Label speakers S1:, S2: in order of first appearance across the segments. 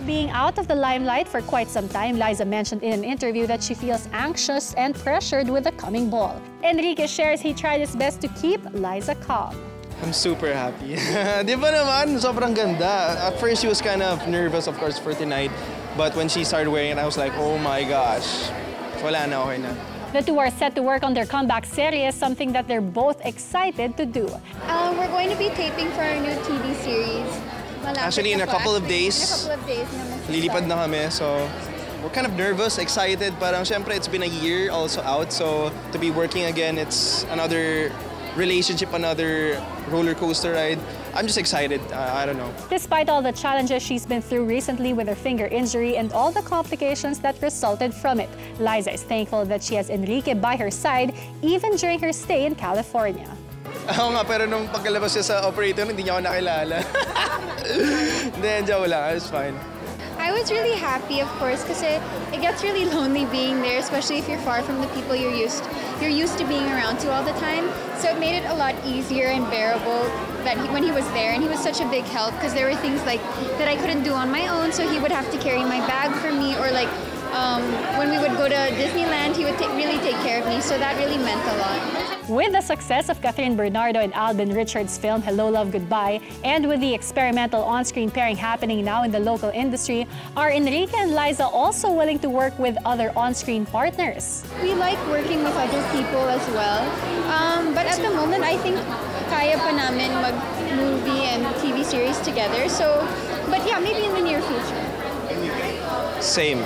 S1: being out of the limelight for quite some time, Liza mentioned in an interview that she feels anxious and pressured with the coming ball. Enrique shares he tried his best to keep Liza calm.
S2: I'm super happy. Di ba naman? Sobrang ganda. At first, she was kind of nervous, of course, for tonight. But when she started wearing it, I was like, oh my gosh. Wala na, okay na.
S1: The two are set to work on their comeback series, something that they're both excited to do.
S3: We're going to be taping for our new TV series.
S2: Actually, in a couple of days.
S3: In a couple of days.
S2: Lilipad na kami, so we're kind of nervous, excited. Parang syempre, it's been a year also out, so to be working again, it's another relationship, another roller coaster ride. I'm just excited. I don't know.
S1: Despite all the challenges she's been through recently with her finger injury and all the complications that resulted from it, Liza is thankful that she has Enrique by her side even during her stay in California.
S2: Oo nga, pero nung pagkalabas siya sa operator, hindi niya ako nakilala. Hindi, joke lang. I was fine.
S3: I was really happy, of course, because it gets really lonely being there, especially if you're far from the people you're used to being around to all the time. So it made it a lot easier and bearable that when he was there, and he was such a big help because there were things like that I couldn't do on my own, so he would have to carry my bag for me, or like when we would go to Disneyland, he would really take care of me, so that really meant a lot.
S1: With the success of Catherine Bernardo and Alvin Richards' film Hello, Love, Goodbye, and with the experimental on-screen pairing happening now in the local industry, are Enrique and Liza also willing to work with other on-screen partners?
S3: We like working with other people as well, but at the moment, I think kaya pa namin mag-movie and TV series together. So, but yeah, maybe in the near future.
S2: Same.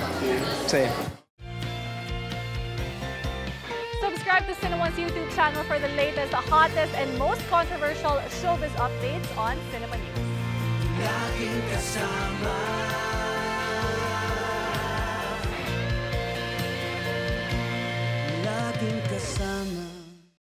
S1: Subscribe to Cineone's YouTube channel for the latest, hottest, and most controversial showbiz updates on Cinemanews.
S4: Laging kasama. Laging kasama.